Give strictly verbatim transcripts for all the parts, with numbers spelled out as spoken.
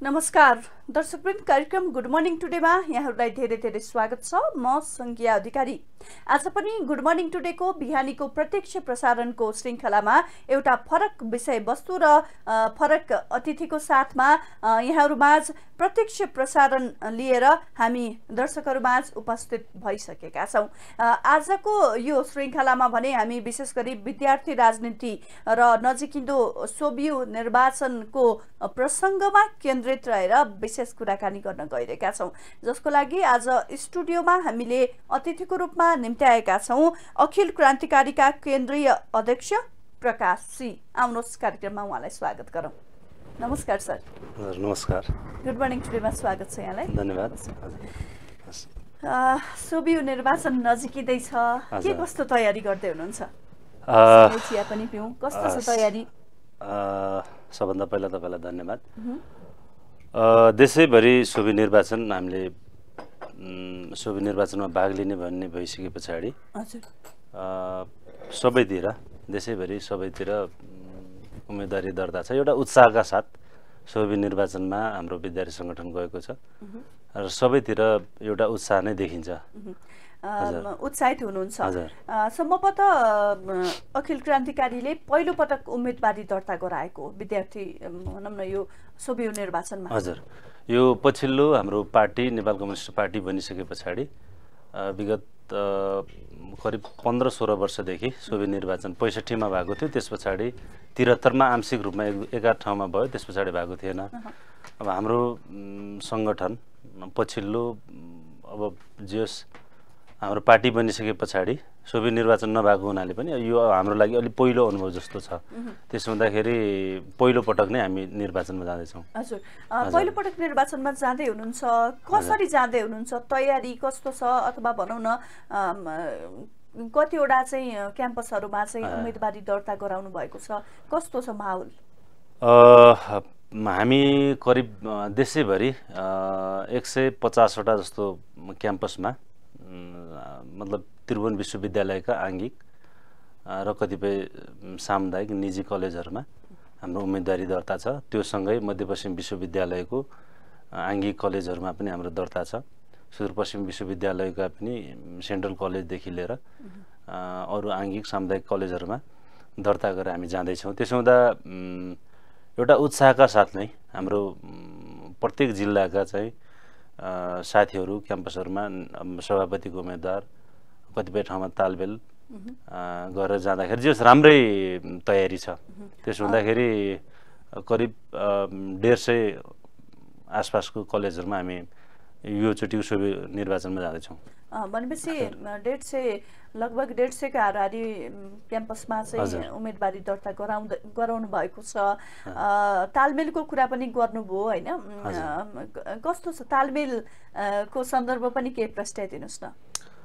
नमस्कार दर्शकवृन्द, कार्यक्रम good morning टुडेमा यहाँहरूलाई धेरै धेरै स्वागत छ। म संज्ञा अधिकारी। आज पनि गुड मर्निङ टुडेको बिहानीको प्रत्यक्ष प्रसारणको श्रृङ्खलामा एउटा फरक विषयवस्तु र फरक अतिथिको साथमा यहाँहरूमाझ प्रत्यक्ष प्रसारण लिएर हामी दर्शकहरूमाझ उपस्थित भइसकेका छौँ। आजको यो श्रृङ्खलामा भने हामी विशेष गरी विद्यार्थी राजनीति र नजिकिँदो सोभियु निर्वाचनको प्रसङ्गमा केन्द्रित रहेर विशेष कुराकानी गर्न गइरहेका छौँ, जसको लागि आज स्टुडियोमा हामीले अतिथिको रूपमा निम्त्याएका छौँ अखिल क्रान्तिकारीका केन्द्रीय अध्यक्ष प्रकाश सी। आउनुहोस् कार्यक्रममा उहाँलाई स्वागत गरौँ। नमस्कार सर। नमस्कार। गुड मर्निङ टुडेमा स्वागत छ यहाँलाई। धन्यवाद। सोभियु निर्वाचन नजिकिँदैछ, के कस्तो तयारी गर्दै हुनुहुन्छ? चिया पनि पिउँ, कस्तो छ तयारी? सबभन्दा पहिला तपाईँलाई धन्यवाद। देशैभरि सोभियु निर्वाचन हामीले सोभियु निर्वाचनमा भाग लिने भन्ने भइसके पछाडि सबैतिर देशैभरि सबैतिर उम्मेदवारी दर्ता छ। एउटा उत्साहका साथ सोभियु निर्वाचनमा हाम्रो विद्यार्थी सङ्गठन गएको छ र सबैतिर एउटा उत्साह नै देखिन्छ। उत्साहित हुनुहुन्छ। सम्भवतः अखिल क्रान्तिकारीले पहिलो पटक उम्मेदवारी दर्ता गराएको विद्यार्थी भनौँ न यो सोभियु निर्वाचनमा। हजुर, यो पछिल्लो हाम्रो पार्टी नेपाल कम्युनिस्ट पार्टी बनिसके पछाडि विगत करिब पन्ध्र सोह्र वर्षदेखि सोभियु निर्वाचन पैँसठीमा भएको थियो। त्यस पछाडि त्रिहत्तरमा आंशिक रूपमा एघार ठाउँमा भयो, त्यस पछाडि भएको थिएन। अब हाम्रो सङ्गठन पछिल्लो अब जे हाम्रो पार्टी बनिसके पछाडि सोभियु निर्वाचन नभएको हुनाले पनि यो हाम्रो लागि अलि पहिलो अनुभव जस्तो छ। त्यसो हुँदाखेरि पहिलो पटक नै हामी निर्वाचनमा जाँदैछौँ। हजुर, पहिलो पटक निर्वाचनमा जाँदै हुनुहुन्छ, कसरी जाँदै हुनुहुन्छ? तयारी कस्तो छ? अथवा भनौँ न कतिवटा चाहिँ क्याम्पसहरूमा चाहिँ उम्मेदवारी दर्ता गराउनु भएको छ, कस्तो छ माहौल? हामी करिब देशैभरि एक सय पचासवटा जस्तो क्याम्पसमा मतलब त्रिभुवन विश्वविद्यालयका आङ्गिक र कतिपय सामुदायिक निजी कलेजहरूमा हाम्रो उम्मेदवारी दर्ता छ। त्यो सँगै मध्यपश्चिम विश्वविद्यालयको आङ्गिक कलेजहरूमा पनि हाम्रो दर्ता छ। सुदूरपश्चिम विश्वविद्यालयका पनि सेन्ट्रल कलेजदेखि लिएर अरू आङ्गिक सामुदायिक कलेजहरूमा दर्ता गरेर हामी जाँदैछौँ। त्यसो हुँदा एउटा उत्साहका साथ नै हाम्रो प्रत्येक जिल्लाका चाहिँ साथीहरू क्याम्पसहरूमा सभापतिको उम्मेदवार कतिपय ठाउँमा तालमेल गरेर जाँदाखेरि जे राम्रै तयारी छ। त्यसो हुँदाखेरि करिब डेढ सय आसपासको कलेजहरूमा हामी योचोटिको सोभियु निर्वाचनमा जाँदैछौँ। भनेपछि डेढ सय लगभग डेढ सयको हाराहारी क्याम्पसमा चाहिँ उम्मेदवारी दर्ता गराउँदै गराउनु भएको छ। तालमेलको कुरा पनि गर्नुभयो होइन? कस्तो छ तालमेलको सन्दर्भ पनि केही प्रस्ताइदिनुहोस् न।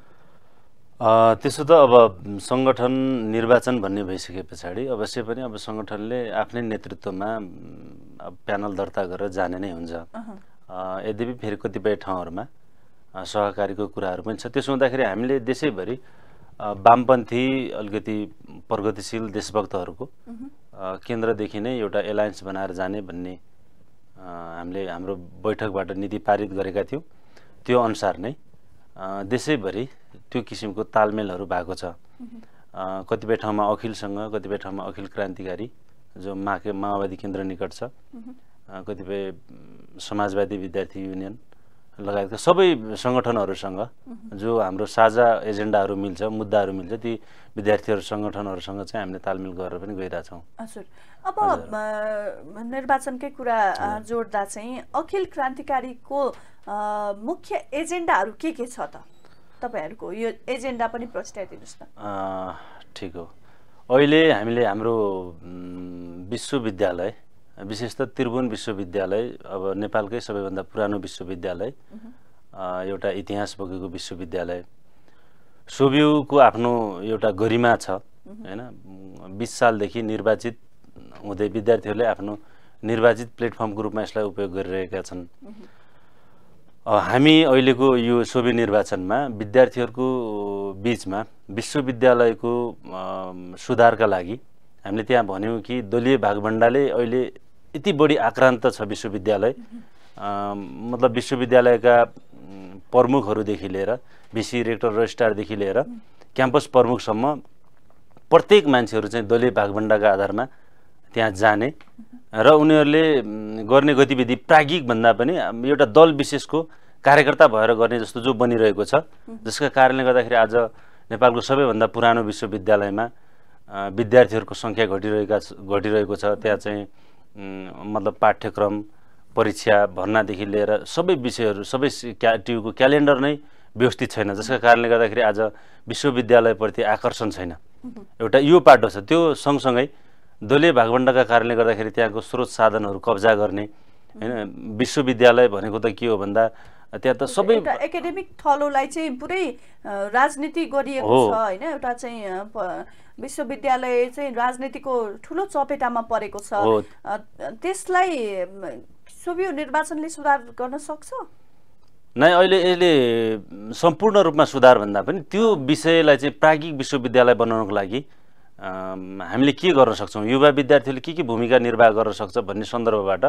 त्यसो त अब सङ्गठन निर्वाचन भन्ने भइसके पछाडि अवश्य पनि अब सङ्गठनले आफ्नै नेतृत्वमा प्यानल दर्ता गरेर जाने नै हुन्छ। यद्यपि फेरि कतिपय ठाउँहरूमा सहकारीको कुराहरू पनि छ। त्यसो हुँदाखेरि हामीले देशैभरि वामपन्थी अलिकति प्रगतिशील देशभक्तहरूको केन्द्रदेखि नै एउटा एलायन्स बनाएर जाने भन्ने हामीले हाम्रो बैठकबाट नीति पारित गरेका थियौँ। त्यो अनुसार नै देशैभरि त्यो किसिमको तालमेलहरू भएको छ। कतिपय ठाउँमा अखिलसँग, कतिपय ठाउँमा अखिल क्रान्तिकारी जो माके माओवादी केन्द्र निकट छ, कतिपय समाजवादी विद्यार्थी युनियन लगायतका सबै सङ्गठनहरूसँग जो हाम्रो साझा एजेन्डाहरू मिल्छ, मुद्दाहरू मिल्छ, ती विद्यार्थीहरू सङ्गठनहरूसँग चाहिँ हामीले तालमेल गरेर पनि गइरहेछौँ। हजुर, अब निर्वाचनकै कुरा जोड्दा चाहिँ अखिल क्रान्तिकारीको मुख्य एजेन्डाहरू के के छ त? तपाईँहरूको यो एजेन्डा पनि प्रस्ताइदिनुहोस् न। ठिक हो। अहिले हामीले हाम्रो विश्वविद्यालय विशेष त त्रिभुवन विश्वविद्यालय अब नेपालकै सबैभन्दा पुरानो विश्वविद्यालय, एउटा इतिहास बोकेको विश्वविद्यालय, सोभियुको आफ्नो एउटा गरिमा छ होइन। बिस सालदेखि निर्वाचित हुँदै विद्यार्थीहरूले आफ्नो निर्वाचित प्लेटफर्मको रूपमा यसलाई उपयोग गरिरहेका छन्। हामी अहिलेको यो सोभियु निर्वाचनमा विद्यार्थीहरूको बिचमा विश्वविद्यालयको सुधारका लागि हामीले त्यहाँ भन्यौँ कि दलीय भागभण्डाले अहिले यति बढी आक्रान्त छ विश्वविद्यालय, मतलब विश्वविद्यालयका प्रमुखहरूदेखि लिएर भिसी रेक्टर रजिस्ट्रारदेखि लिएर क्याम्पस प्रमुखसम्म प्रत्येक मान्छेहरू चाहिँ दलीय भागभण्डाका आधारमा त्यहाँ जाने र उनीहरूले गर्ने गतिविधि प्राज्ञिक भन्दा पनि एउटा दल विशेषको कार्यकर्ता भएर गर्ने जस्तो जो बनिरहेको छ, जसका कारणले गर्दाखेरि आज नेपालको सबैभन्दा पुरानो विश्वविद्यालयमा विद्यार्थीहरूको सङ्ख्या घटिरहेका घटिरहेको छ। त्यहाँ चाहिँ मतलब पाठ्यक्रम, परीक्षा, भर्नादेखि लिएर सबै विषयहरू, सबै क्या टियुको क्यालेन्डर नै व्यवस्थित छैन, जसका कारणले गर्दाखेरि आज विश्वविद्यालयप्रति आकर्षण छैन। एउटा यो पाटो छ। त्यो सँगसँगै दलीय भागभण्डाका कारणले गर्दाखेरि त्यहाँको स्रोत साधनहरू कब्जा गर्ने, हैन। विश्वविद्यालय भनेको त के हो भन्दा त्यहाँ त सबै एकाडेमिक थलोलाई चाहिँ पुरै राजनीति गरिएको छ, हैन। एउटा चाहिँ विश्वविद्यालय चाहिँ राजनीतिको ठुलो चपेटामा परेको छ। त्यसलाई सोभियो निर्वाचनले सुधार गर्न सक्छ? नै, अहिले यसले सम्पूर्ण रूपमा सुधार भन्दा पनि त्यो विषयलाई चाहिँ प्राज्ञिक विश्वविद्यालय बनाउनको लागि हामीले के गर्न सक्छौँ, युवा विद्यार्थीले के के भूमिका निर्वाह गर्न सक्छ भन्ने सन्दर्भबाट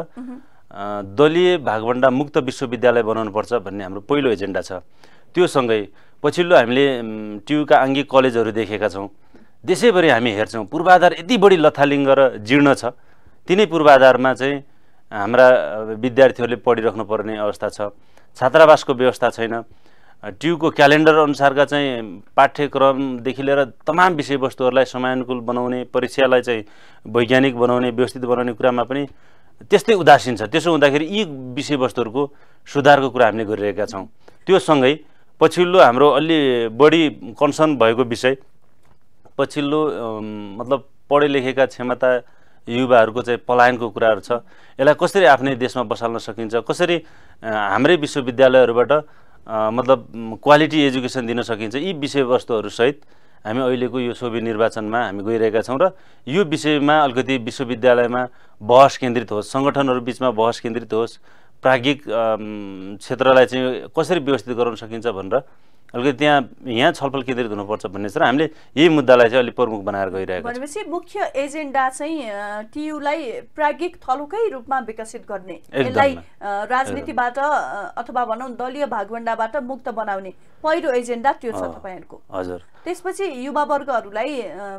दलीय भागभण्डा मुक्त विश्वविद्यालय बनाउनुपर्छ भन्ने हाम्रो पहिलो एजेन्डा छ। त्यो सँगै पछिल्लो हामीले टियुका आङ्गिक कलेजहरू देखेका छौँ। देशैभरि हामी हेर्छौँ पूर्वाधार यति बढी लथालिङ्ग र जीर्ण छ, तिनै पूर्वाधारमा चाहिँ हाम्रा विद्यार्थीहरूले पढिराख्नु पर्ने अवस्था छ। छात्रावासको व्यवस्था छैन। टियुको क्यालेन्डर अनुसारका चाहिँ पाठ्यक्रमदेखि लिएर तमाम विषयवस्तुहरूलाई समयानुकूल बनाउने, परीक्षालाई चाहिँ वैज्ञानिक बनाउने, व्यवस्थित बनाउने कुरामा पनि त्यस्तै उदासीन छ। त्यसो हुँदाखेरि यी विषयवस्तुहरूको सुधारको कुरा हामीले गरिरहेका छौँ। त्यो सँगै पछिल्लो हाम्रो अलि बढी कन्सर्न भएको विषय पछिल्लो मतलब पढे लेखेका क्षमता युवाहरूको चाहिँ पलायनको कुराहरू छ। यसलाई कसरी आफ्नै देशमा बसाल्न सकिन्छ, कसरी हाम्रै विश्वविद्यालयहरूबाट मतलब क्वालिटी एजुकेसन दिन सकिन्छ, यी विषयवस्तुहरूसहित हामी अहिलेको यो सोभि निर्वाचनमा हामी गइरहेका छौँ। र यो विषयमा अलिकति विश्वविद्यालयमा बहस केन्द्रित होस्, सङ्गठनहरू बिचमा बहस केन्द्रित होस्, प्राज्ञिक क्षेत्रलाई चाहिँ कसरी व्यवस्थित गराउन सकिन्छ भनेर अलिकति त्यहाँ यहाँ छलफल केन्द्रित हुनुपर्छ भन्ने छ र हामीले यही मुद्दालाई चाहिँ अलिक प्रमुख बनाएर गइरहेका छौँ। भनेपछि मुख्य एजेन्डा चाहिँ टियुलाई प्राज्ञिक थलोकै रूपमा विकसित गर्ने, यसलाई राजनीतिबाट अथवा भनौँ दलीय भागभण्डाबाट मुक्त बनाउने पहिलो एजेन्डा त्यो छ तपाईँहरूको। हजुर। त्यसपछि युवावर्गहरूलाई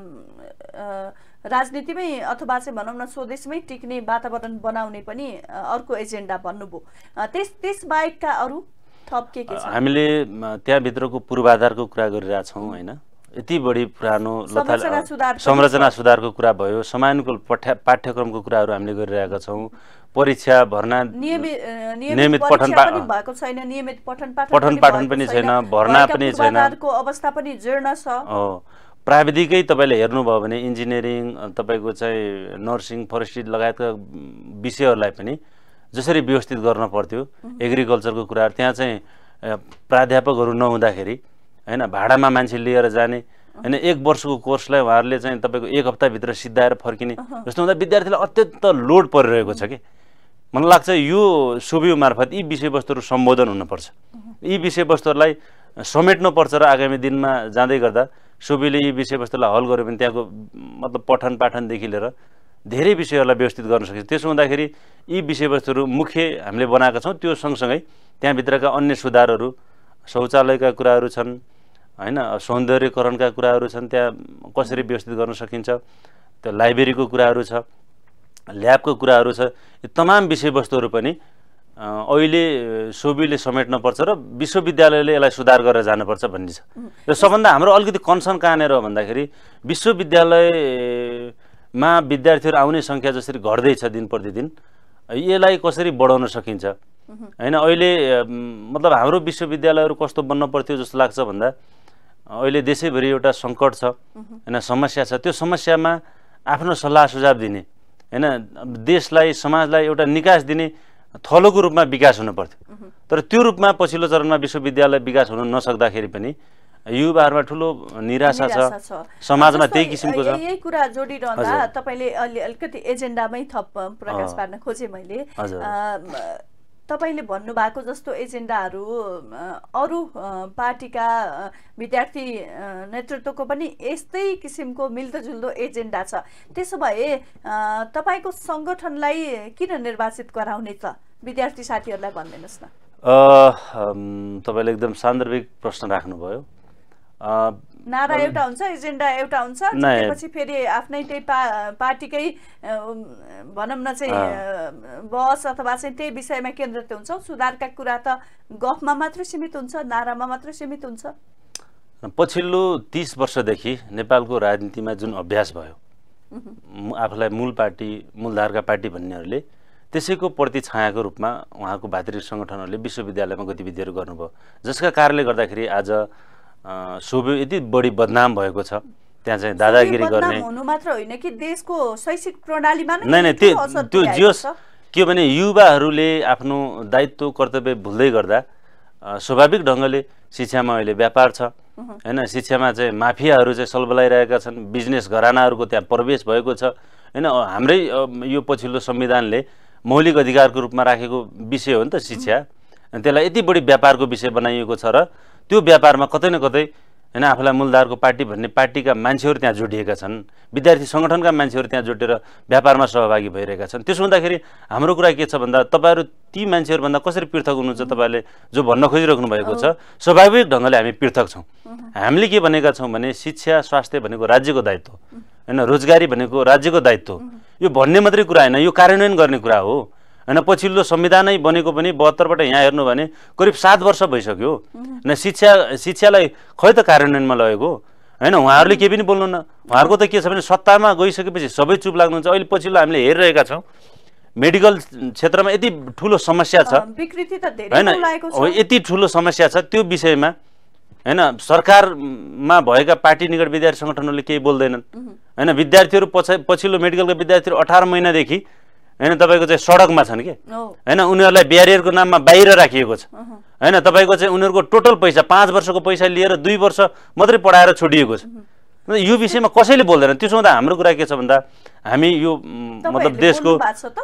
राजनीतिमै अथवा चाहिँ भनौँ न स्वदेशमै टिक्ने वातावरण बनाउने पनि अर्को एजेन्डा भन्नुभयो। त्यस त्यसबाहेकका अरू थप के के छ? हामीले त्यहाँभित्रको पूर्वाधारको कुरा गरिरहेछौँ, होइन। यति बढी पुरानो संरचना सुधारको कुरा भयो, समयानुकूल पठ्य पाठ्यक्रमको कुराहरू हामीले गरिरहेका छौँ। परीक्षा, भर्ना, नियमित पठन पाठन भएको छैन, नियमित पठन पाठन पठन पाठन पनि छैन, भर्ना पनि छैन, अवस्था पनि जीर्ण छ। हो, प्राविधिकै तपाईँले हेर्नुभयो भने इन्जिनियरिङ, तपाईँको चाहिँ नर्सिङ, फरेस्ट्री लगायतका विषयहरूलाई पनि जसरी व्यवस्थित गर्न पर्थ्यो, एग्रिकल्चरको कुराहरू त्यहाँ चाहिँ प्राध्यापकहरू नहुँदाखेरि, होइन, भाडामा मान्छे लिएर जाने, होइन, एक वर्षको कोर्सलाई उहाँहरूले चाहिँ तपाईँको एक हप्ताभित्र सिद्धाएर फर्किने, जस्तो हुँदा विद्यार्थीलाई अत्यन्त लोड परिरहेको छ कि मलाई लाग्छ यो सोभियो मार्फत यी विषयवस्तुहरू सम्बोधन हुनुपर्छ। यी विषयवस्तुहरूलाई समेट्नुपर्छ र आगामी दिनमा जाँदै गर्दा सोभियोले यी विषयवस्तुलाई हल गर्यो भने त्यहाँको मतलब पठन पाठनदेखि लिएर धेरै विषयहरूलाई व्यवस्थित गर्न सकिन्छ। त्यसो हुँदाखेरि यी विषयवस्तुहरू मुख्य हामीले बनाएका छौँ। त्यो सँगसँगै त्यहाँभित्रका अन्य सुधारहरू, शौचालयका कुराहरू छन्, होइन, सौन्दर्यकरणका कुराहरू छन्, त्यहाँ कसरी व्यवस्थित गर्न सकिन्छ, त्यो लाइब्रेरीको कुराहरू छ, ल्याबको कुराहरू छ। यो तमाम विषयवस्तुहरू पनि अहिले सोभियोले समेट्नुपर्छ र विश्वविद्यालयले यसलाई सुधार गरेर जानुपर्छ भन्ने छ। र सबभन्दा हाम्रो अलिकति कन्सर्न कहाँनिर हो भन्दाखेरि विश्वविद्यालयमा विद्यार्थीहरू आउने सङ्ख्या जसरी घट्दैछ दिन प्रतिदिन, यसलाई कसरी बढाउन सकिन्छ, होइन। अहिले मतलब हाम्रो विश्वविद्यालयहरू कस्तो बन्न पर्थ्यो जस्तो लाग्छ भन्दा अहिले देशैभरि एउटा सङ्कट छ, होइन, समस्या छ। त्यो समस्यामा आफ्नो सल्लाह सुझाव दिने, होइन, देशलाई समाजलाई एउटा निकास दिने थलोको रूपमा विकास हुनु पर्थ्यो। तर त्यो रूपमा पछिल्लो चरणमा विश्वविद्यालय विकास हुन नसक्दाखेरि पनि युवाहरूमा ठुलो निराशा छ, समाजमा त्यही किसिमको छ। यही कुरा जोडिरहँदा तपाईँले अलि अलिकति एजेन्डामै थप प्रकाश पार्न खोजेँ मैले। तपाईँले भन्नुभएको जस्तो एजेन्डाहरू अरू पार्टीका विद्यार्थी नेतृत्वको पनि यस्तै किसिमको मिल्दोजुल्दो एजेन्डा छ। त्यसो भए तपाईँको सङ्गठनलाई किन निर्वाचित गराउने त विद्यार्थी साथीहरूलाई भनिदिनुहोस् न। तपाईँले एकदम सान्दर्भिक प्रश्न राख्नुभयो। नारा एउटा हुन्छ, एजेन्डा एउटा हुन्छ, त्यसपछि फेरि आफ्नै त्यही पा पार्टीकै भनौँ न चाहिँ बस अथवा चाहिँ त्यही विषयमा केन्द्रित हुन्छ। सुधारका कुरा त गफमा मात्रै सीमित हुन्छ, नारामा मात्रै सीमित हुन्छ। पछिल्लो तीस वर्षदेखि नेपालको राजनीतिमा जुन अभ्यास भयो, आफूलाई मूल पार्टी मूलधारका पार्टी भन्नेहरूले त्यसैको प्रति छायाको रूपमा उहाँको भातृ सङ्गठनहरूले विश्वविद्यालयमा गतिविधिहरू गर्नुभयो, जसका कारणले गर्दाखेरि आज सोभि यति बढी बदनाम भएको छ। त्यहाँ चाहिँ दादागिरी गर्ने हुनु मात्र होइन कि देशको शैक्षिक प्रणालीमा नै नै त्यो त्यो जियोस् के भने युवाहरूले आफ्नो दायित्व कर्तव्य भुल्दै गर्दा स्वाभाविक ढङ्गले शिक्षामा अहिले व्यापार छ हैन। शिक्षामा चाहिँ माफियाहरू चाहिँ सलबलाइरहेका छन्, बिजनेस घरानाहरूको त्यहाँ प्रवेश भएको छ हैन। हाम्रै यो पछिल्लो संविधानले मौलिक अधिकारको रूपमा राखेको विषय हो नि त शिक्षा, त्यसलाई यति बढी व्यापारको विषय बनाइएको छ र त्यो व्यापारमा कतै न कतै हैन आफूलाई मूलधारको पार्टी भन्ने पार्टीका मान्छेहरू त्यहाँ जोडिएका छन्, विद्यार्थी सङ्गठनका मान्छेहरू त्यहाँ जोडेर व्यापारमा सहभागी भइरहेका छन्। त्यसो हुँदाखेरि हाम्रो कुरा के छ भन्दा तपाईँहरू ती मान्छेहरूभन्दा कसरी पृथक हुनुहुन्छ तपाईँले जो भन्न खोजिराख्नु भएको छ। स्वाभाविक ढङ्गले हामी पृथक छौँ। हामीले के भनेका छौँ भने शिक्षा स्वास्थ्य भनेको राज्यको दायित्व हैन, रोजगारी भनेको राज्यको दायित्व, यो भन्ने मात्रै कुरा होइन, यो कार्यान्वयन गर्ने कुरा हो हैन। पछिल्लो संविधानै बनेको पनि बहत्तरबाट यहाँ हेर्नु भने करिब सात वर्ष भइसक्यो न। शिक्षा शिक्षालाई खै त कार्यान्वयनमा लगेको हैन। उहाँहरूले केही पनि बोल्नु न। उहाँहरूको त के छ भने सत्तामा गइसकेपछि सबै चुप लाग्नुहुन्छ। अहिले पछिल्लो हामीले हेरिरहेका छौँ मेडिकल क्षेत्रमा यति ठुलो समस्या छ हैन, यति ठुलो समस्या छ त्यो विषयमा हैन। सरकारमा भएका पार्टी निकट विद्यार्थी सङ्गठनहरूले केही बोल्दैनन् हैन। विद्यार्थीहरू पछि पछिल्लो मेडिकलका विद्यार्थीहरू अठार महिनादेखि हैन तपाईँको चाहिँ सडकमा छन् कि हैन। उनीहरूलाई ब्यारियरको नाममा बाहिर राखिएको छ हैन। तपाईँको चाहिँ उनीहरूको टोटल पैसा पाँच वर्षको पैसा लिएर दुई वर्ष मात्रै पढाएर छोडिएको छ। यो विषयमा कसैले बोल्दैन। त्यसो हुँदा हाम्रो कुरा के छ भन्दा हामी यो मतलब देशको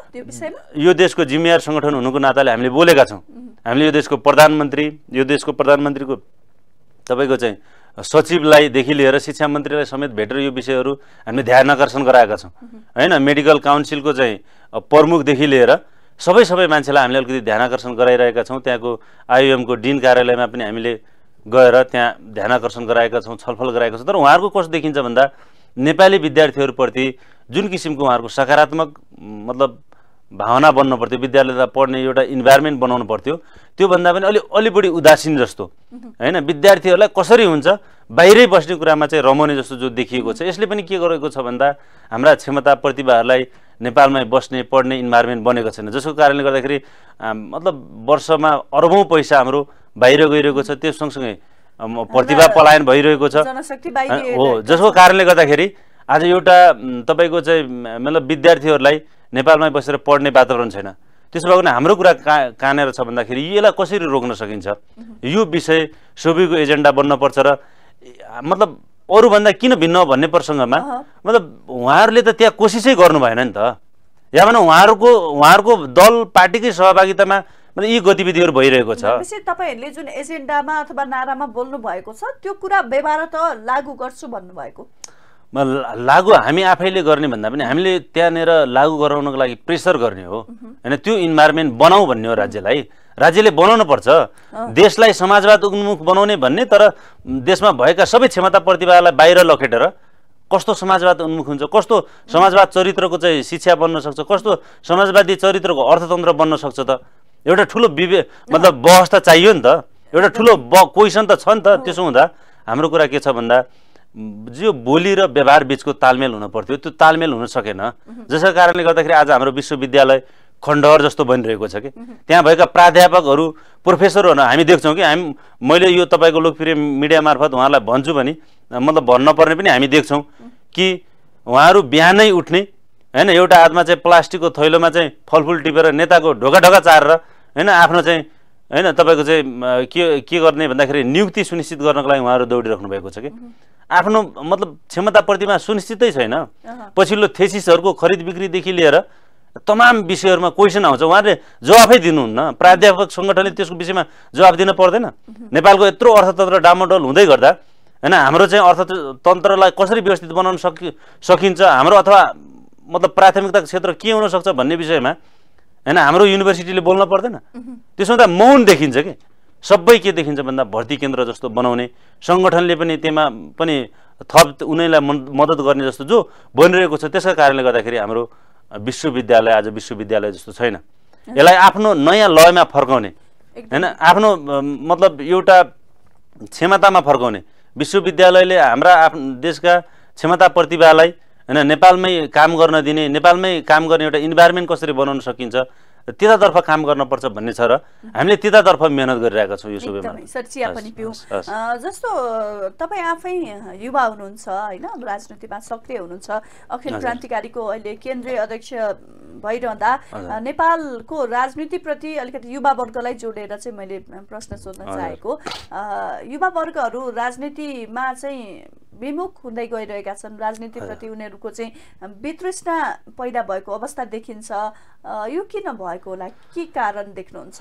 यो देशको जिम्मेवार सङ्गठन हुनुको नाताले हामीले बोलेका छौँ। हामीले यो देशको प्रधानमन्त्री यो देशको प्रधानमन्त्रीको तपाईँको चाहिँ सचिवलाईदेखि लिएर शिक्षा मन्त्रीलाई समेत भेटेर यो विषयहरू हामीले ध्यान आकर्षण गराएका छौँ हैन। मेडिकल काउन्सिलको चाहिँ प्रमुखदेखि लिएर सबै सबै मान्छेलाई हामीले अलिकति ध्यान आकर्षण गराइरहेका छौँ। त्यहाँको आइओएमको डिन कार्यालयमा पनि हामीले गएर त्यहाँ ध्यान आकर्षण गराएका छौँ, छलफल गराएका छौँ। तर उहाँहरूको कस्तो देखिन्छ भन्दा नेपाली विद्यार्थीहरूप्रति जुन किसिमको उहाँहरूको सकारात्मक मतलब भावना बन्नु पर्थ्यो, विद्यालयलाई पढ्ने एउटा इन्भाइरोमेन्ट बनाउनु पर्थ्यो, त्योभन्दा पनि अलि अलि बढी उदासीन जस्तो हैन। विद्यार्थीहरूलाई कसरी हुन्छ बाहिरै बस्ने कुरामा चाहिँ रमाउने जस्तो जो देखिएको छ। यसले पनि के गरेको छ भन्दा हाम्रा क्षमता प्रतिभाहरूलाई नेपालमै बस्ने पढ्ने इन्भाइरोमेन्ट बनेको छैन, जसको कारणले गर्दाखेरि मतलब वर्षमा अरबौँ पैसा हाम्रो बाहिर गइरहेको छ। त्यो सँगसँगै प्रतिभा पलायन भइरहेको छ हो, जसको कारणले गर्दाखेरि आज एउटा तपाईँको चाहिँ मतलब विद्यार्थीहरूलाई नेपालमै बसेर पढ्ने वातावरण छैन। त्यसो भएको भने हाम्रो कुरा कहाँ कहाँनिर छ भन्दाखेरि यसलाई कसरी रोक्न सकिन्छ, यो विषय सोभीको एजेन्डा बन्नपर्छ र मतलब अरूभन्दा किन भिन्न भन्ने प्रसङ्गमा मतलब उहाँहरूले त त्यहाँ कोसिसै गर्नु भएन नि त। या भने उहाँहरूको उहाँहरूको दल पार्टीकै सहभागितामा मतलब यी गतिविधिहरू भइरहेको छ। तपाईँहरूले जुन एजेन्डामा अथवा नारामा बोल्नु भएको छ त्यो कुरा व्यवहार त लागू गर्छु भन्नुभएको लागू हामी आफैले गर्ने भन्दा पनि हामीले त्यहाँनिर लागू गराउनको लागि प्रेसर गर्ने हो हैन। त्यो इन्भाइरोमेन्ट बनाऊ भन्ने हो राज्यलाई, राज्यले बनाउनु पर्छ देशलाई समाजवाद उन्मुख बनाउने भन्ने। तर देशमा भएका सबै क्षमता प्रतिभालाई बाहिर लखेटेर कस्तो समाजवाद उन्मुख हुन्छ, कस्तो समाजवाद चरित्रको चाहिँ शिक्षा बन्न सक्छ, कस्तो समाजवादी चरित्रको अर्थतन्त्र बन्न सक्छ त एउटा ठुलो विवे मतलब बहस त चाहियो नि त, एउटा ठुलो ब क्वेसन त छ नि त। त्यसो हुँदा हाम्रो कुरा के छ भन्दा जो बोली र व्यवहार बिचको तालमेल हुन पर्थ्यो त्यो तालमेल हुन सकेन, जसका कारणले गर्दाखेरि आज हाम्रो विश्वविद्यालय खण्डहर जस्तो बनिरहेको छ कि त्यहाँ भएका प्राध्यापकहरू प्रोफेसरहरू हामी देख्छौँ कि हामी मैले यो तपाईँको लोकप्रिय मिडिया मार्फत उहाँलाई भन्छु भने मतलब भन्न पर्ने पनि हामी देख्छौँ कि उहाँहरू बिहानै उठ्ने हैन, एउटा हातमा चाहिँ प्लास्टिकको थैलोमा चाहिँ फलफुल टिपेर नेताको ढोका ढोका चारेर हैन आफ्नो चाहिँ हैन तपाईँको चाहिँ के के गर्ने भन्दाखेरि नियुक्ति सुनिश्चित गर्नको लागि उहाँहरू दौडिराख्नु भएको छ कि आफ्नो मतलब क्षमता प्रतिमा सुनिश्चितै छैन। पछिल्लो थेसिसहरूको खरिद बिक्रीदेखि लिएर तमाम विषयहरूमा क्वेसन आउँछ, उहाँले जवाफै दिनुहुन्न। प्राध्यापक सङ्गठनले त्यसको विषयमा जवाफ दिन पर्दैन? नेपालको यत्रो अर्थतन्त्र डामाडोल हुँदै गर्दा हैन हाम्रो चाहिँ अर्थतन्त्रलाई कसरी व्यवस्थित बनाउन सकि सकिन्छ हाम्रो अथवा मतलब प्राथमिकता क्षेत्र के हुन सक्छ भन्ने विषयमा हैन हाम्रो युनिभर्सिटीले बोल्न पर्दैन? त्यसमा त मौन देखिन्छ के। सबै के देखिन्छ भन्दा भर्ती केन्द्र जस्तो बनाउने, सङ्गठनले पनि त्यसमा पनि थप उनीलाई मद्दत गर्ने जस्तो जो बनिरहेको छ। त्यसका कारणले गर्दाखेरि हाम्रो विश्वविद्यालय आज विश्वविद्यालय जस्तो छैन। यसलाई आफ्नो नयाँ लयमा फर्काउने हैन, आफ्नो मतलब एउटा क्षमतामा फर्काउने, विश्वविद्यालयले हाम्रा आफ्नो देशका क्षमता प्रतिभालाई हैन नेपालमै काम गर्न दिने, नेपालमै काम गर्ने एउटा इन्भाइरोमेन्ट कसरी बनाउन सकिन्छ त्यतातर्फ काम गर्नुपर्छ भन्ने छ र हामीले त्यतातर्फ मेहनत गरिरहेका छौँ। यो सबैमा सर्चिया पनि पिउ जस्तो तपाईँ आफै युवा हुनुहुन्छ हैन, राजनीतिमा सक्रिय हुनुहुन्छ, अखिल क्रान्तिकारीको अहिले केन्द्रीय अध्यक्ष भइरहँदा नेपालको राजनीतिप्रति अलिकति युवा वर्गलाई जोडेर चाहिँ मैले प्रश्न सोध्न चाहेको, युवा वर्गहरू राजनीतिमा चाहिँ विमुख हुँदै गइरहेका छन्, राजनीतिप्रति उनीहरूको चाहिँ वितृष्णा पैदा भएको अवस्था देखिन्छ। यो किन भएको होला, के कारण देख्नुहुन्छ?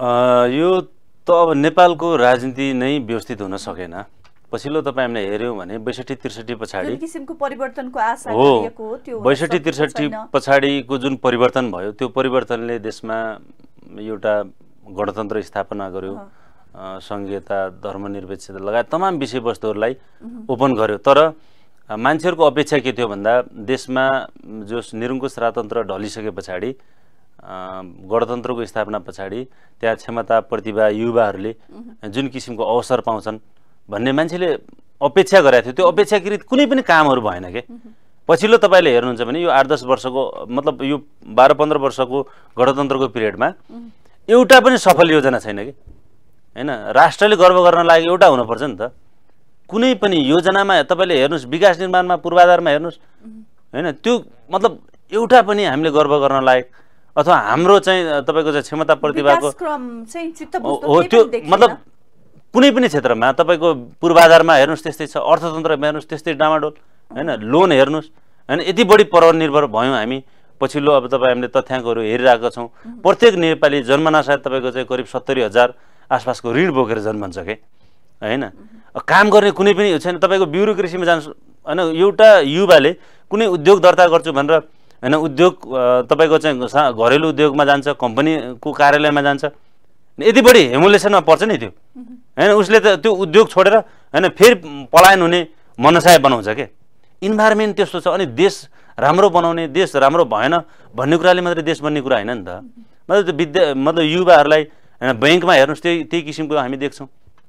यो त अब नेपालको राजनीति नै व्यवस्थित हुन सकेन। पछिल्लो तपाईँ हामीले हेऱ्यौँ भने बैसठी त्रिसठी पछाडि जुन किसिमको परिवर्तनको आशा हो, गरिएको त्यो बैसठी त्रिसठी पछाडिको जुन परिवर्तन भयो त्यो परिवर्तनले देशमा एउटा गणतन्त्र स्थापना गर्यो, संघीयता, धर्मनिरपेक्षता लगायत तमाम विषयवस्तुहरूलाई ओपन गर्यो। तर मान्छेहरूको अपेक्षा के थियो भन्दा देशमा जो निरङ्कुश राजतन्त्र ढलिसके पछाडि गणतन्त्रको स्थापना पछाडि त्यहाँ क्षमता प्रतिभा युवाहरूले जुन किसिमको अवसर पाउँछन् भन्ने मान्छेले अपेक्षा गरेको थियो। त्यो अपेक्षाकृत कुनै पनि कामहरू भएन के। पछिल्लो तपाईँले हेर्नुहुन्छ भने यो आठ दस वर्षको मतलब यो बाह्र पन्ध्र वर्षको गणतन्त्रको पिरियडमा एउटा पनि सफल योजना छैन कि हैन। राष्ट्रले गर्व गर्न लागि एउटा हुनुपर्छ नि त। कुनै पनि योजनामा तपाईँले हेर्नुहोस्, विकास निर्माणमा पूर्वाधारमा हेर्नुहोस् हैन, त्यो मतलब एउटा पनि हामीले गर्व गर्न लायक अथवा हाम्रो चाहिँ तपाईँको चाहिँ क्षमता प्रतिभाको हो त्यो मतलब कुनै पनि क्षेत्रमा तपाईँको पूर्वाधारमा हेर्नुहोस् त्यस्तै छ, अर्थतन्त्रमा हेर्नुहोस् त्यस्तै डामाडोल हैन, लोन हेर्नुहोस् हैन। यति बढी परनिर्भर भयौँ हामी। पछिल्लो अब तपाईँ हामीले तथ्याङ्कहरू हेरिरहेका छौँ, प्रत्येक नेपाली जन्मना सायद तपाईँको चाहिँ करिब सत्तरी हजार आसपासको ऋण बोकेर जन्मन्छ के हैन। काम गर्ने कुनै पनि छैन। तपाईँको ब्युरोक्रेसीमा जान्छ हैन, एउटा युवाले कुनै उद्योग दर्ता गर्छु भनेर हैन उद्योग तपाईँको चाहिँ घरेलु उद्योगमा जान्छ, कम्पनीको कार्यालयमा जान्छ, यति बढी हेमुलेसनमा पर्छ नि त्यो हैन। उसले त त्यो उद्योग छोडेर हैन फेरि पलायन हुने मनसाय बनाउँछ के। इन्भाइरोमेन्ट त्यस्तो छ। अनि देश राम्रो बनाउने, देश राम्रो भएन भन्ने कुराले मात्रै देश बन्ने कुरा होइन नि त। मतलब त्यो विद्या मतलब युवाहरूलाई हैन ब्याङ्कमा हेर्नुहोस् त्यही त्यही किसिमको हामी देख्छौँ।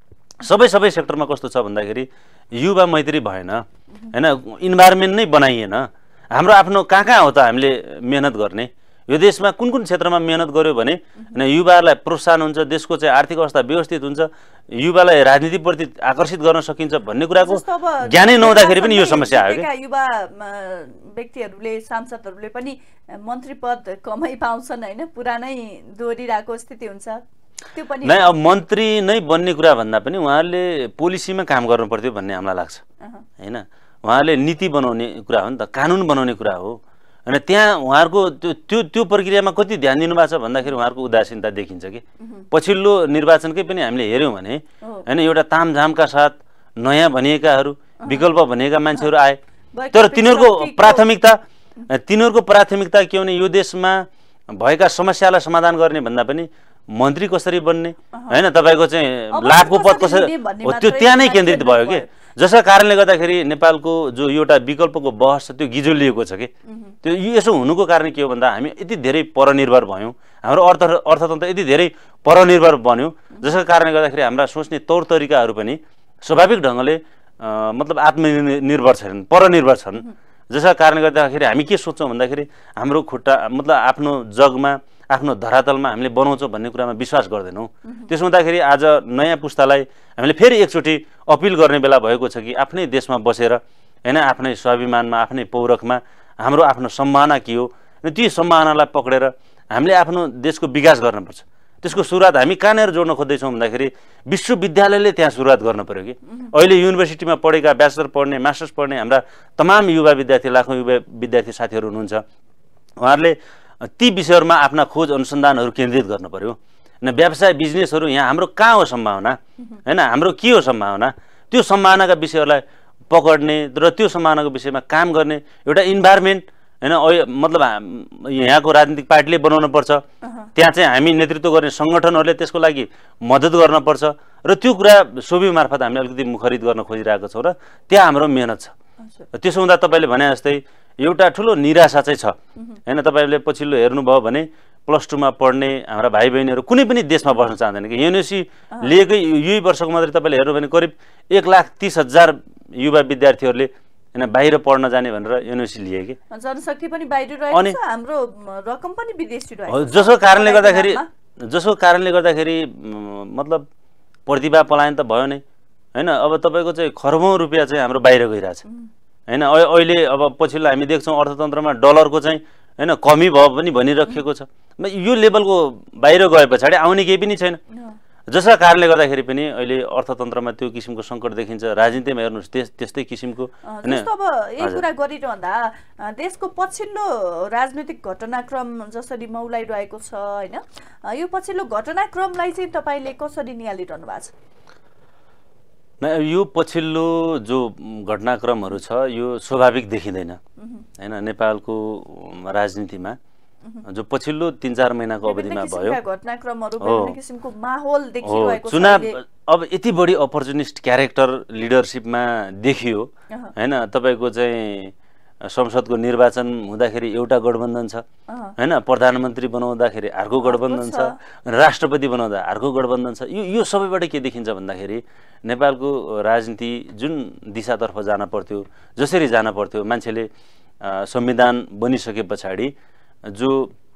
सबै सबै सेक्टरमा कस्तो छ भन्दाखेरि युवा मैत्री भएन हैन, इन्भाइरोमेन्ट नै बनाइएन। हाम्रो आफ्नो कहाँ कहाँ हो त हामीले मेहनत गर्ने? यो देशमा कुन कुन क्षेत्रमा मेहनत गर्यो भने हैन युवाहरूलाई प्रोत्साहन हुन्छ, देशको चाहिँ आर्थिक अवस्था व्यवस्थित हुन्छ, युवालाई राजनीतिप्रति आकर्षित गर्न सकिन्छ भन्ने कुराको ज्ञानै नहुँदाखेरि पनि यो समस्या आयो के। युवा व्यक्तिहरूले सांसदहरूले पनि मन्त्री पद कमै पाउँछन् हैन, पुरानै दोहोरिरहेको स्थिति हुन्छ। त्यो पनि नै अब मन्त्री नै बन्ने कुरा भन्दा पनि उहाँहरूले पोलिसीमा काम गर्नु पर्थ्यो भन्ने हामीलाई लाग्छ हैन। उहाँहरूले नीति बनाउने कुरा हो नि त, कानुन बनाउने कुरा हो हैन। त्यहाँ उहाँहरूको त्यो त्यो त्यो प्रक्रियामा कति ध्यान दिनुभएको छ भन्दाखेरि उहाँहरूको उदासीनता देखिन्छ कि। पछिल्लो निर्वाचनकै पनि हामीले हेऱ्यौँ भने हैन एउटा तामझामका साथ नयाँ भनिएकाहरू, विकल्प भनिएका मान्छेहरू आए, तर तिनीहरूको प्राथमिकता तिनीहरूको प्राथमिकता के भने यो देशमा भएका समस्यालाई समाधान गर्ने भन्दा पनि मन्त्री कसरी बन्ने हैन, तपाईँको चाहिँ लाभको पद कसरी हो त्यो त्यहाँ नै केन्द्रित भयो कि। जसका कारणले गर्दाखेरि नेपालको जो एउटा विकल्पको बहस छ त्यो गिजोलिएको छ कि। त्यो यसो हुनुको कारण के हो भन्दा हामी यति धेरै परनिर्भर भयौँ, हाम्रो अर्थ अर्थतन्त्र यति धेरै परनिर्भर बन्यो, जसका कारणले गर्दाखेरि हाम्रा सोच्ने तौर तरिकाहरू पनि स्वाभाविक ढङ्गले मतलब आत्मनिर्भर छैनन्, परनिर्भर छन्। जसका कारणले गर्दाखेरि हामी के सोच्छौँ भन्दाखेरि हाम्रो खुट्टा मतलब आफ्नो जगमा आफ्नो धरातलमा हामीले बनाउँछौँ भन्ने कुरामा विश्वास गर्दैनौँ। त्यसो हुँदाखेरि आज नयाँ पुस्तालाई हामीले फेरि एकचोटि अपिल गर्ने बेला भएको छ कि आफ्नै देशमा बसेर हैन आफ्नै स्वाभिमानमा आफ्नै पौरखमा हाम्रो आफ्नो सम्भावना के हो ती सम्भावनालाई पक्रेर हामीले आफ्नो देशको विकास गर्नुपर्छ। त्यसको सुरुवात हामी कहाँनिर जोड्न खोज्दैछौँ भन्दाखेरि विश्वविद्यालयले त्यहाँ सुरुवात गर्न पर्यो कि। अहिले युनिभर्सिटीमा पढेका ब्याचलर पढ्ने मास्टर्स पढ्ने हाम्रा तमाम युवा विद्यार्थी लाखौँ युवा विद्यार्थी साथीहरू हुनुहुन्छ, उहाँहरूले ती विषयहरूमा आफ्ना खोज अनुसन्धानहरू केन्द्रित गर्न पर्यो। होइन व्यवसाय बिजनेसहरू यहाँ हाम्रो कहाँ हो सम्भावना, होइन हाम्रो के हो सम्भावना, त्यो सम्भावनाका विषयहरूलाई पकड्ने र त्यो सम्भावनाको विषयमा काम गर्ने एउटा इन्भाइरोमेन्ट होइन मतलब यहाँको राजनीतिक पार्टीले बनाउनु पर्छ। त्यहाँ चाहिँ हामी नेतृत्व गर्ने सङ्गठनहरूले त्यसको लागि मद्दत गर्न पर्छ र त्यो कुरा सोबी मार्फत हामीले अलिकति मुखरित गर्न खोजिरहेको छौँ र त्यहाँ हाम्रो मेहनत छ। त्यसो हुँदा तपाईँले भने जस्तै एउटा ठुलो निराशा चाहिँ छ होइन। तपाईँले पछिल्लो हेर्नुभयो भने प्लस टूमा पढ्ने हाम्रा भाइ बहिनीहरू कुनै पनि देशमा बस्न चाहँदैन कि युनिभर्सिटी लिएकै यही वर्षको मात्रै तपाईँले हेर्नु भने करिब एक लाख तिस हजार युवा विद्यार्थीहरूले होइन बाहिर पढ्न जाने भनेर युनिभर्सिटी लिए कि जनशक्ति पनि बाहिर रहेको छ, हाम्रो रकम पनि विदेशी रहेको छ। जसको कारणले गर्दाखेरि जसको कारणले गर्दाखेरि मतलब प्रतिभा पलायन त भयो नै होइन। अब तपाईँको चाहिँ खरबौँ रुपियाँ चाहिँ हाम्रो बाहिर गइरहेछ होइन। अहिले अब पछिल्लो हामी देख्छौँ अर्थतन्त्रमा डलरको चाहिँ होइन कमी भयो पनि भनिराखेको छ। यो लेभलको बाहिर गए पछाडि आउने केही पनि छैन, जसका कारणले गर्दाखेरि पनि अहिले अर्थतन्त्रमा त्यो किसिमको सङ्कट देखिन्छ। राजनीतिमा हेर्नुहोस् त्यस त्यस्तै किसिमको होइन। अब यही कुरा गरिरहँदा देशको पछिल्लो राजनैतिक घटनाक्रम जसरी मौलाइरहेको छ होइन, यो पछिल्लो घटनाक्रमलाई चाहिँ तपाईँले कसरी निहालिरहनु भएको छ? यो पछिल्लो जो घटनाक्रमहरू छ यो स्वाभाविक देखिँदैन होइन। नेपालको राजनीतिमा जो पछिल्लो तीन चार महिनाको अवधिमा भयो चुनाव अब यति बढी अपर्चुनिस्ट क्यारेक्टर लिडरसिपमा देखियो होइन। तपाईँको चाहिँ संसदको निर्वाचन हुँदाखेरि एउटा गठबन्धन छ होइन, प्रधानमन्त्री बनाउँदाखेरि अर्को गठबन्धन छ, राष्ट्रपति बनाउँदा अर्को गठबन्धन छ। यो यो सबैबाट के देखिन्छ भन्दाखेरि नेपालको राजनीति जुन दिशातर्फ जान पर्थ्यो, जसरी जान पर्थ्यो, मान्छेले संविधान बनिसके पछाडि जो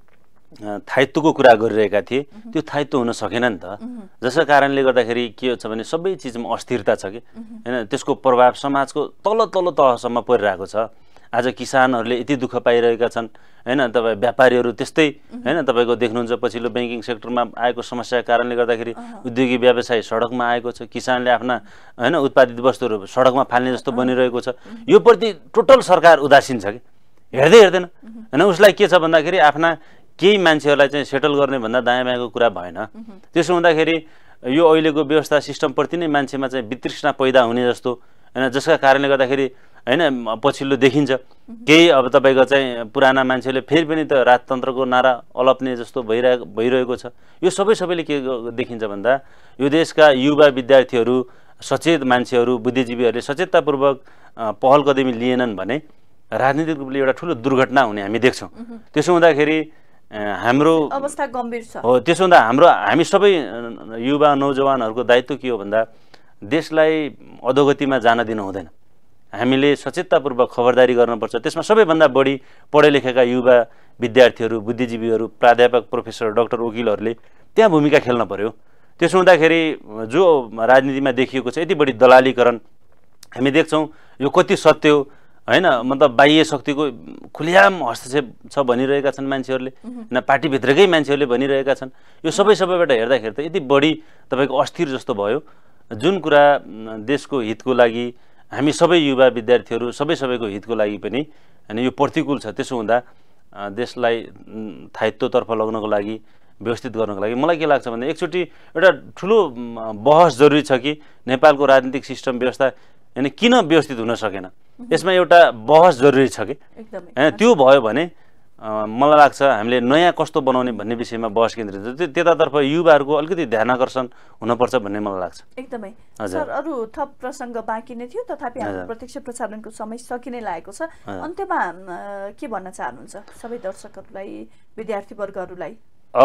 थायित्वको कुरा गरिरहेका थिए त्यो थायित्व हुन सकेन नि त। जसका कारणले गर्दाखेरि के छ भने सबै चिजमा अस्थिरता छ कि होइन। त्यसको प्रभाव समाजको तल तल तहसम्म परिरहेको छ। आज किसानहरूले यति दुःख पाइरहेका छन् होइन। तपाईँ व्यापारीहरू त्यस्तै होइन। तपाईँको देख्नुहुन्छ पछिल्लो ब्याङ्किङ सेक्टरमा आएको समस्याको कारणले गर्दाखेरि उद्योगी व्यवसाय सडकमा आएको छ। किसानले आफ्ना होइन उत्पादित वस्तुहरू सडकमा फाल्ने जस्तो बनिरहेको छ। यो प्रति टोटल सरकार उदासीन छ कि हेर्दै हेर्दैन होइन। उसलाई के छ भन्दाखेरि आफ्ना केही मान्छेहरूलाई चाहिँ सेटल गर्ने भन्दा दायाँ बायाँको कुरा भएन। त्यसो हुँदाखेरि यो अहिलेको व्यवस्था सिस्टमप्रति नै मान्छेमा चाहिँ वितृष्णा पैदा हुने जस्तो होइन। जसका कारणले गर्दाखेरि होइन पछिल्लो देखिन्छ केही अब तपाईँको चाहिँ पुराना मान्छेले फेरि पनि त राजतन्त्रको नारा अलप्ने जस्तो भइरहेको भइरहेको छ। यो सबै सबैले के देखिन्छ भन्दा यो देशका युवा विद्यार्थीहरू, सचेत मान्छेहरू, बुद्धिजीवीहरूले सचेततापूर्वक पहल कदमी लिएनन् भने राजनीतिक रूपले एउटा ठुलो दुर्घटना हुने हामी देख्छौँ। त्यसो हुँदाखेरि हाम्रो अवस्था गम्भीर छ। हो त्यसो हुँदा हाम्रो हामी सबै युवा नौजवानहरूको दायित्व के हो भन्दा देशलाई अधोगतिमा जान दिनु हुँदैन। हामीले सचेततापूर्वक खबरदारी गर्नुपर्छ। त्यसमा सबैभन्दा बढी पढे लेखेका युवा विद्यार्थीहरू, बुद्धिजीवीहरू, प्राध्यापक, प्रोफेसर, डाक्टर, वकिलहरूले त्यहाँ भूमिका खेल्न पर्यो। त्यसो हुँदाखेरि जो राजनीतिमा देखिएको छ यति बढी दलालीकरण हामी देख्छौँ यो कति सत्य हो होइन। मतलब बाह्य शक्तिको खुलेआम हस्तक्षेप छ भनिरहेका छन् मान्छेहरूले होइन, पार्टीभित्रकै मान्छेहरूले भनिरहेका छन्। यो सबै सबैबाट हेर्दाखेरि त यति बढी तपाईँको अस्थिर जस्तो भयो। जुन कुरा देशको हितको लागि हामी सबै युवा विद्यार्थीहरू सबै सबैको हितको लागि पनि होइन यो प्रतिकूल छ। त्यसो हुँदा देशलाई थायित्वतर्फ लग्नको लागि, व्यवस्थित गर्नको लागि मलाई के लाग्छ भन्दा एकचोटि एउटा ठुलो बहस जरुरी छ कि नेपालको राजनीतिक सिस्टम व्यवस्था होइन किन व्यवस्थित हुन सकेन, यसमा एउटा बहस जरुरी छ कि होइन। त्यो भयो भने मलाई लाग्छ हामीले नयाँ कस्तो बनाउने भन्ने विषयमा बहस केन्द्रित हुन्छ। त्यतातर्फ युवाहरूको अलिकति ध्यान आकर्षण हुनुपर्छ भन्ने मलाई लाग्छ। एकदमै सर, अरू थप प्रसङ्ग बाँकी नै थियो तथापि हाम्रो प्रत्यक्ष प्रसारणको समय सकिने लागेको छ। अन्त्यमा के भन्न चाहनुहुन्छ सबै दर्शकहरूलाई, विद्यार्थीवर्गहरूलाई?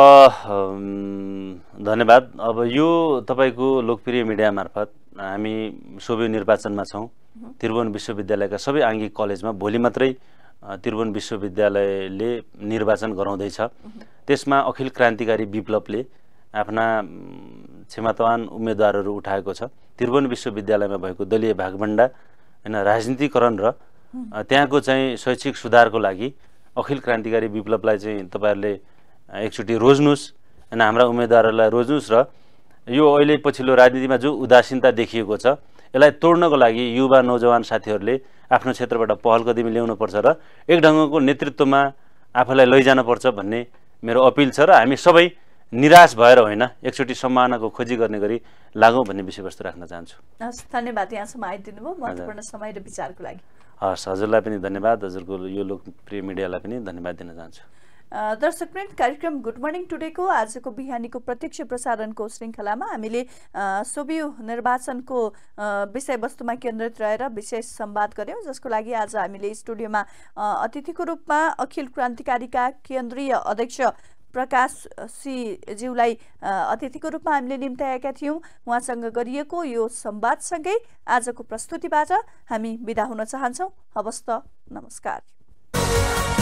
धन्यवाद। अब यो तपाईँको लोकप्रिय मिडिया मार्फत हामी सोभि निर्वाचनमा छौँ। त्रिभुवन विश्वविद्यालयका सबै आङ्गिक कलेजमा भोलि मात्रै त्रिभुवन विश्वविद्यालयले निर्वाचन गराउँदैछ। त्यसमा अखिल क्रान्तिकारी विप्लवले आफ्ना क्षमतावान उम्मेदवारहरू उठाएको छ। त्रिभुवन विश्वविद्यालयमा भएको दलीय भागभण्डा होइन, राजनीतिकरण र त्यहाँको चाहिँ शैक्षिक सुधारको लागि अखिल क्रान्तिकारी विप्लवलाई चाहिँ तपाईँहरूले एकचोटि रोज्नुहोस् होइन, हाम्रा उम्मेदवारहरूलाई रोज्नुहोस्। र यो अहिले पछिल्लो राजनीतिमा जो उदासीनता देखिएको छ यसलाई तोड्नको लागि युवा नौजवान साथीहरूले आफ्नो क्षेत्रबाट पहल कदमी ल्याउनुपर्छ र एक ढङ्गको नेतृत्वमा आफूलाई लैजानुपर्छ भन्ने मेरो अपिल छ र हामी सबै निराश भएर होइन एकचोटि सम्माननाको खोजी गर्ने गरी लागौँ भन्ने विषयवस्तु राख्न चाहन्छु। हस्, धन्यवाद यहाँसम्म आइदिनु भयो महत्त्वपूर्ण समय र विचारको लागि। हस्, हजुरलाई पनि धन्यवाद, हजुरको यो लोकप्रिय मिडियालाई पनि धन्यवाद दिन चाहन्छु। दर्शकवृन्द, कार्यक्रम गुड मर्निङ टुडेको आजको बिहानीको प्रत्यक्ष प्रसारणको श्रृङ्खलामा हामीले सोभियु निर्वाचनको विषयवस्तुमा केन्द्रित रहेर विशेष संवाद गऱ्यौँ, जसको लागि आज हामीले स्टुडियोमा अतिथिको रूपमा अखिल क्रान्तिकारीका केन्द्रीय अध्यक्ष प्रकाश सिज्यूलाई अतिथिको रूपमा हामीले निम्त्याएका थियौँ। उहाँसँग गरिएको यो संवादसँगै आजको प्रस्तुतिबाट हामी बिदा हुन चाहन्छौँ। हवस् त, नमस्कार।